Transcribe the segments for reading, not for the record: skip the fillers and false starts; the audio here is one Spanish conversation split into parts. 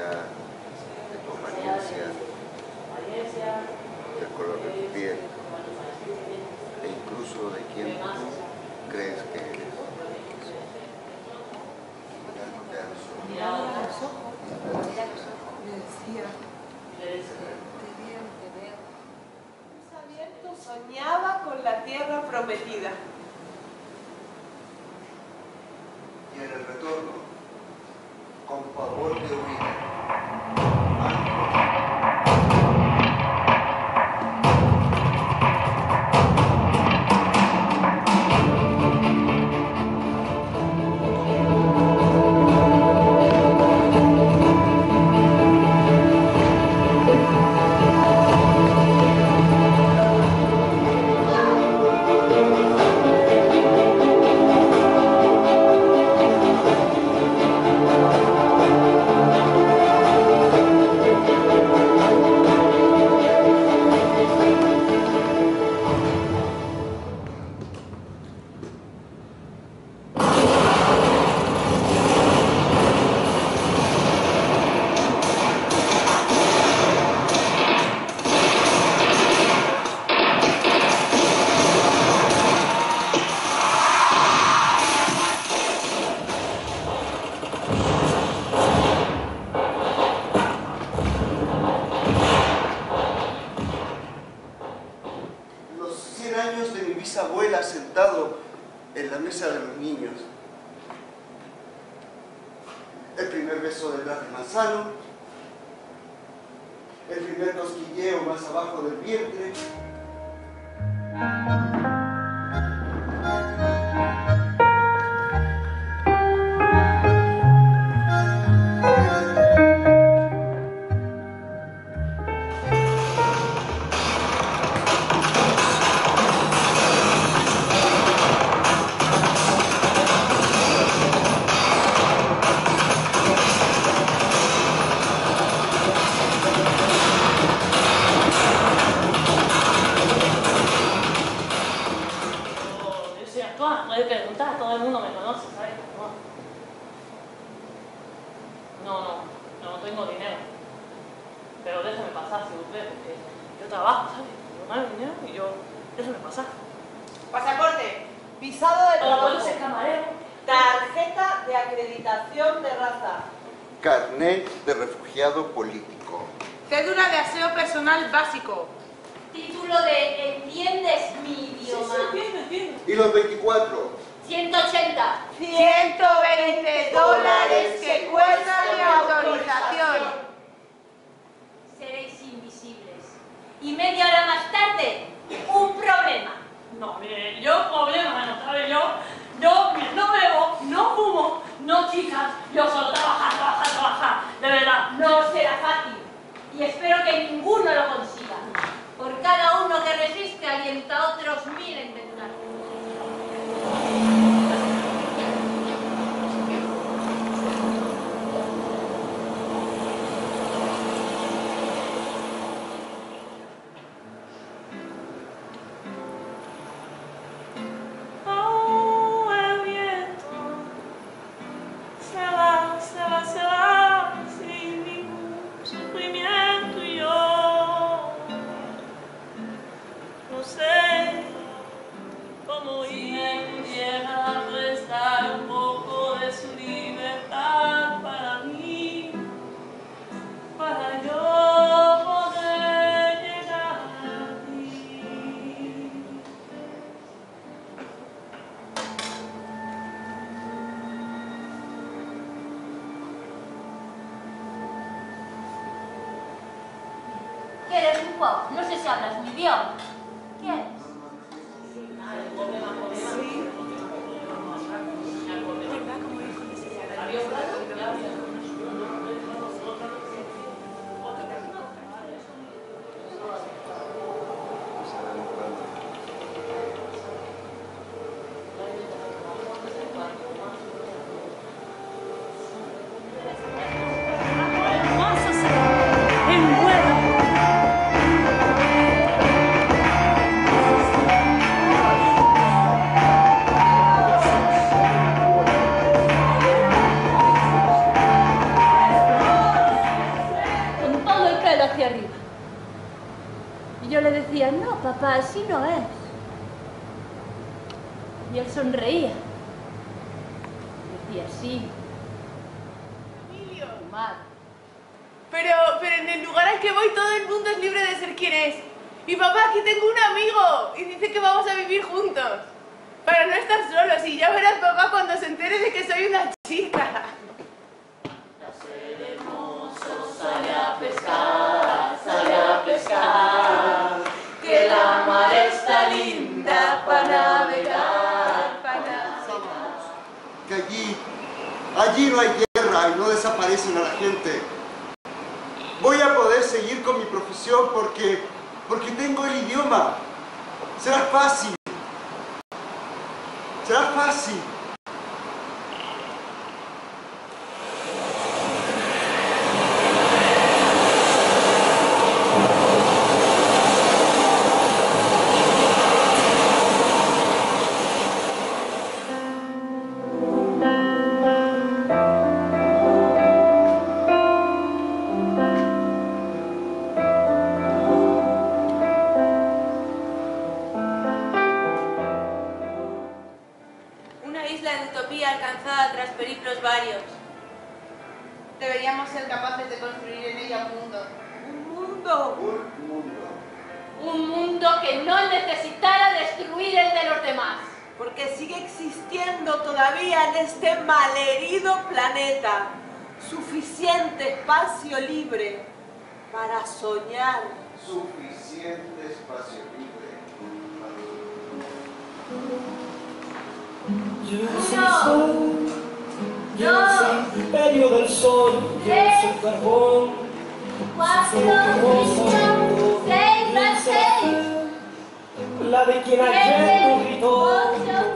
elegancia, de tu apariencia, del color de tu piel, e incluso de quién tú crees que eres. Mirando a los ojos, le decía, te veo. Abierto soñaba con la tierra prometida. Y en el retorno, con pavor de huir, bisabuela sentado en la mesa de los niños. El primer beso de Blas de Manzano, el primer cosquilleo más abajo del vientre. Puede preguntar, todo el mundo me conoce, ¿sabes? No tengo dinero. Pero déjame pasar, si usted, porque yo trabajo, ¿sabes? Yo gano dinero y yo... Déjame pasar. Pasaporte, visado de Ahora puedo trabajo, ser camarero. tarjeta de acreditación de raza, Carnet de refugiado político. cédula de aseo personal básico, título de ¿entiendes mi idioma? Sí, entiendo. ¿Y los 24? 180. $120 que cuesta mi autorización. Seréis invisibles. Y media hora más tarde, un problema. No, mire, yo problema, no sabe, yo no bebo, no fumo, no chicas, yo solo trabajar, de verdad. No será fácil. Y espero que ninguno lo consiga. Por cada uno que resiste alienta a otros 1000 a intentarlo. Se va, sin ningún sufrimiento y yo no sé cómo si me pudiera prestar un poco de su libertad para mí, para yo poder llegar a ti. ¿Qué eres un poco? No sé si hablas mi idioma. ¿Quieres? hacia arriba. Y yo le decía, no, papá, así no es. Y él sonreía. Decía, sí. Emilio. Madre. Pero en el lugar al que voy todo el mundo es libre de ser quien es. Y papá, aquí tengo un amigo y dice que vamos a vivir juntos. Para no estar solos, y ya verás papá cuando se entere de que soy una chica. Sale a pescar, que la mar está linda para navegar, Que allí no hay guerra y no desaparecen a la gente. Voy a poder seguir con mi profesión porque tengo el idioma. Será fácil. Será fácil. Una isla de utopía alcanzada tras periplos varios. Deberíamos ser capaces de construir en ella un mundo. ¡Un mundo! Un mundo. Un mundo que no necesitara destruir el de los demás. Porque sigue existiendo todavía en este malherido planeta suficiente espacio libre para soñar. Suficiente espacio libre. Yo soy sol, yo soy imperio del sol, yo soy carbón, 4, soy 5, 6 más 6. la de quien ayer no gritó. 8, 9, 10.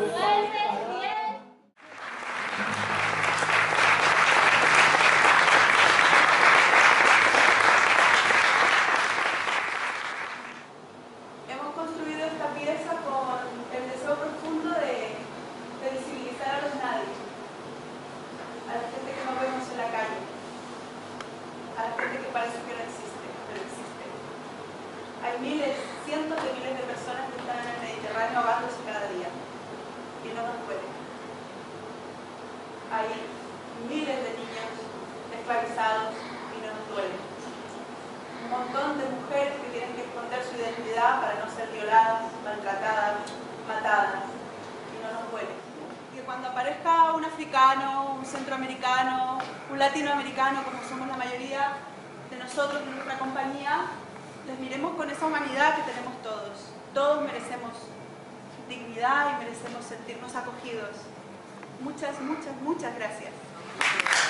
Hemos construido esta pieza con el deseo profundo de visibilizar a los nadie, a la gente que no vemos en la calle, a la gente que parece que no existe, pero existe. Hay miles, cientos de miles de personas que están en el Mediterráneo ahogándose cada día y no nos pueden. Hay miles de niños esclavizados y no nos duele. Un montón de mujeres que tienen que esconder su identidad para no ser violadas, maltratadas, matadas y no nos duele. Que cuando aparezca un africano, un centroamericano, un latinoamericano, como somos la mayoría de nosotros en nuestra compañía, les miremos con esa humanidad que tenemos todos. Todos merecemos dignidad y merecemos sentirnos acogidos. Muchas, muchas, muchas gracias.